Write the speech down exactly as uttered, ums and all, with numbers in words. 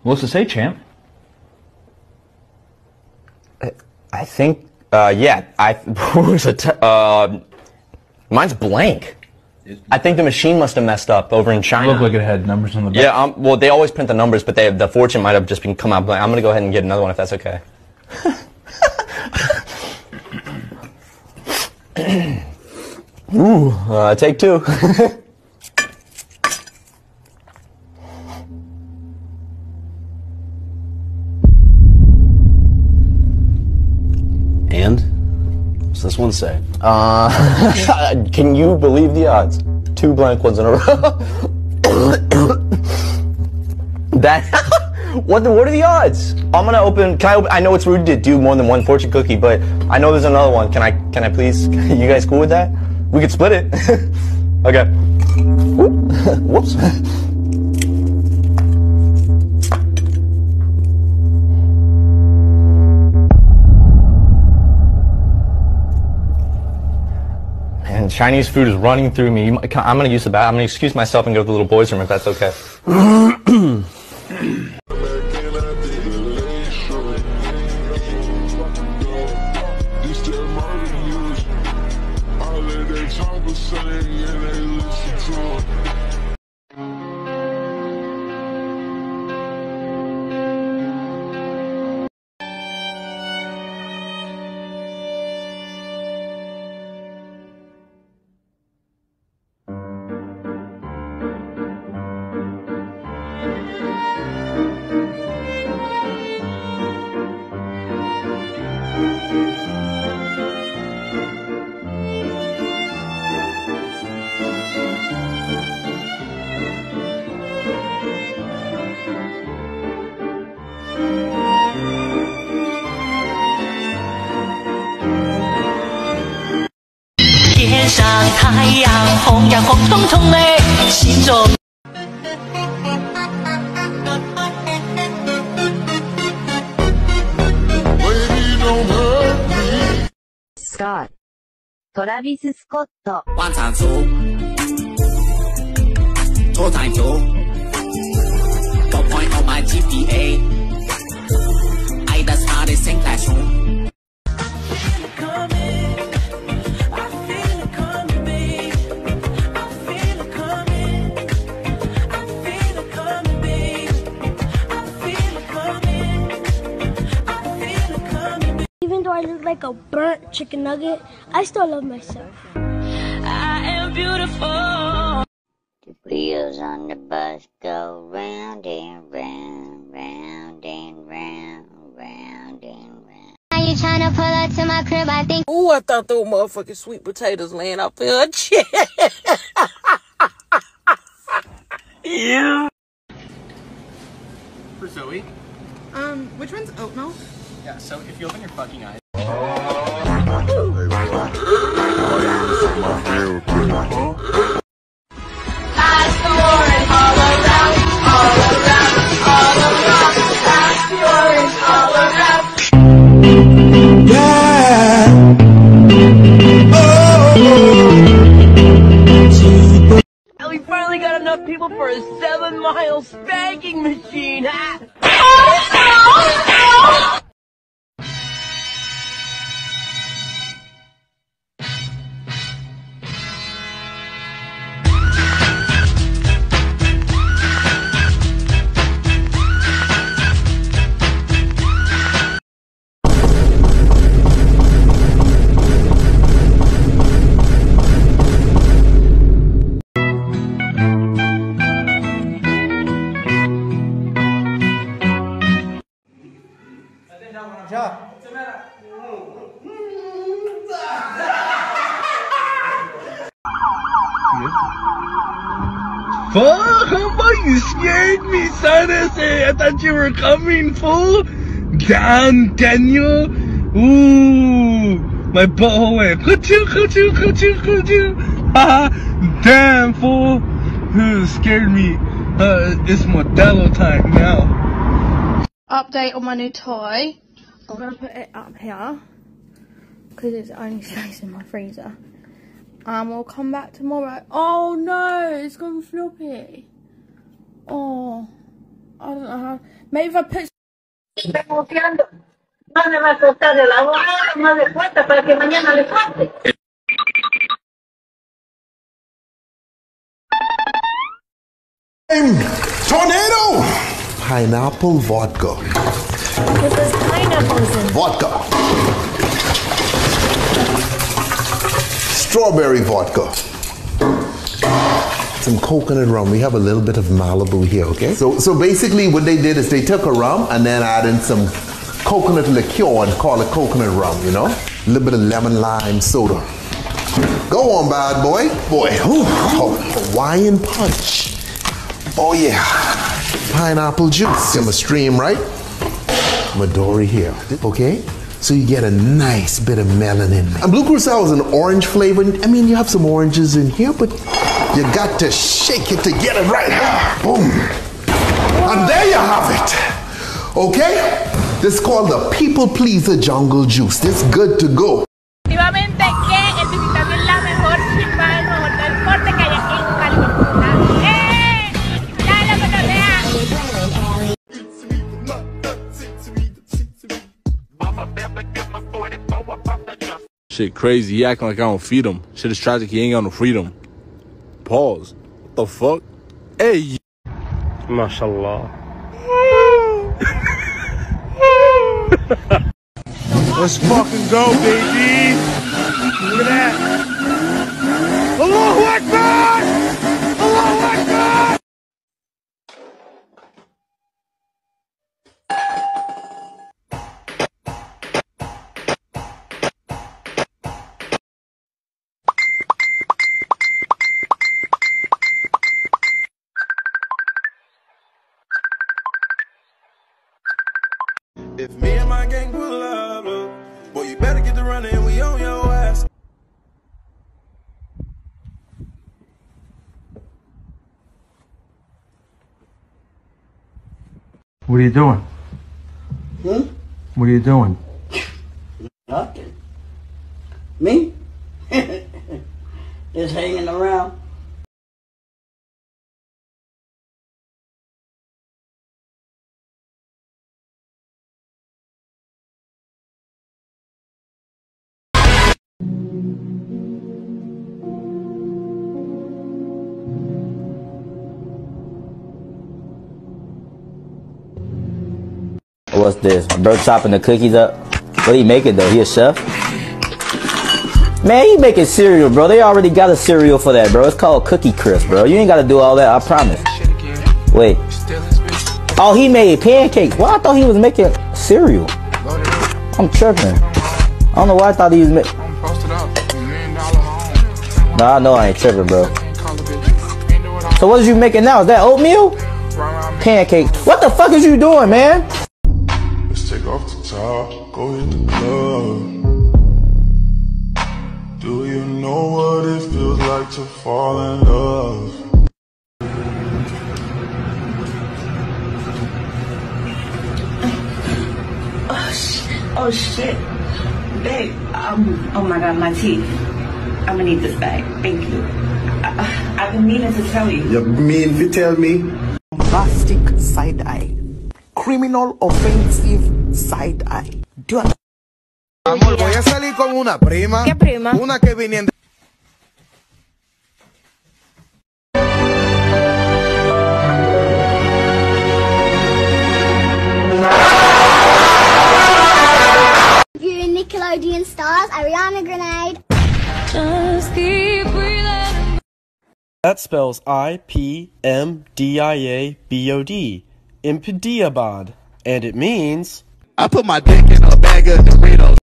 What's it say, champ? I think, uh, yeah, I, who's a t uh, mine's blank. I think the machine must have messed up over in China. It looked like it had numbers on the back. Yeah, um, well, they always print the numbers, but they, the fortune might have just been come out blank. I'm gonna go ahead and get another one if that's okay. Ooh, uh, take two. And? What's this one say? Uh, can you believe the odds? Two blank ones in a row. That, what, the, what are the odds? I'm gonna open, can I open, I know it's rude to do more than one fortune cookie, but I know there's another one. Can I, can I please, you guys cool with that? We could split it. Okay. Whoops. And Chinese food is running through me. I'm gonna use the bath. I'm gonna excuse myself and go to the little boys' room if that's okay. Scott. トラビス・スコット。 one time two, two time two, four point on my G P A. I the smartest in classroom. Even though I look like a burnt chicken nugget, I still love myself. I am beautiful. The wheels on the bus go round and round, round and round, round and round. Are you trying to pull up to my crib? I think. Ooh, I thought there were motherfucking sweet potatoes laying out for a chair. Yeah. For Zoe? Um, which one's oat milk? Yeah, so if you open your fucking eyes. We finally got enough people for a seven mile spanking machine, huh? Fuck, how you scared me, son. I thought you were coming, fool. Down, Daniel. Ooh, my butthole went cuchoo, cuchoo, cuchoo, cuchoo. Haha, damn, fool. Ooh, scared me. Uh, it's Modelo time now. Update on my new toy. I'm gonna put it up here because it's only space in my freezer. And we'll come back tomorrow. Oh no, it's gone floppy. Oh, I don't know how. Maybe if I put. Tornado! Pineapple vodka. Because there's pineapples in Vodka. Strawberry vodka. Some coconut rum. We have a little bit of Malibu here, okay? So, so basically what they did is they took a rum and then added some coconut liqueur and call it coconut rum, you know? A little bit of lemon lime soda. Go on, bad boy. Boy, ooh, Hawaiian punch. Oh yeah. Pineapple juice. I'm a stream, right? Midori here, okay? So you get a nice bit of melanin. And Blue Curacao is an orange flavor. I mean, you have some oranges in here, but you got to shake it to get it right. Boom. And there you have it. Okay? This is called the People Pleaser Jungle Juice. This is good to go. Efectivamente que el visitador es la mejor chimba del nuevo deporte que hay aquí en California. ¡Eh! ¡Dale la cotonea! Shit crazy. He acting like I don't feed him. Shit is tragic. He ain't got no freedom. Pause. What the fuck? Hey. MashaAllah. Let's fucking go, baby. Look at that. Allahu Akbar! Allahu Akbar! If me and my gang pull up, boy, you better get to running, we on your ass. What are you doing? Hmm? What are you doing? Nothing. Me? Just hanging around. What's this? Bro chopping the cookies up? What he making though? He a chef? Man, he making cereal, bro. They already got a cereal for that, bro. It's called Cookie Crisp, bro. You ain't gotta do all that, I promise. Wait. Oh, he made pancakes. Well, I thought he was making cereal. I'm tripping. I don't know why I thought he was making. Nah, I know I ain't tripping, bro. So what is you making now? Is that oatmeal? Pancakes. What the fuck is you doing, man? Let's take off the top, go hit the club. Do you know what it feels like to fall in love? Oh shit! Oh shit! Babe, um, oh my god, my teeth. I'm gonna need this bag. Thank you. I, I've been meaning to tell you. You mean to tell me? Bombastic side eye. Criminal offensive side eye. Do I... Amor, voy a salir con una prima. ¿Qué prima? Una que viniendo. Viewing Nickelodeon stars, Ariana Grande. Just keep breathing. That spells I P M D I A B O D. Impediabod. And it means... I put my dick in a bag of Doritos.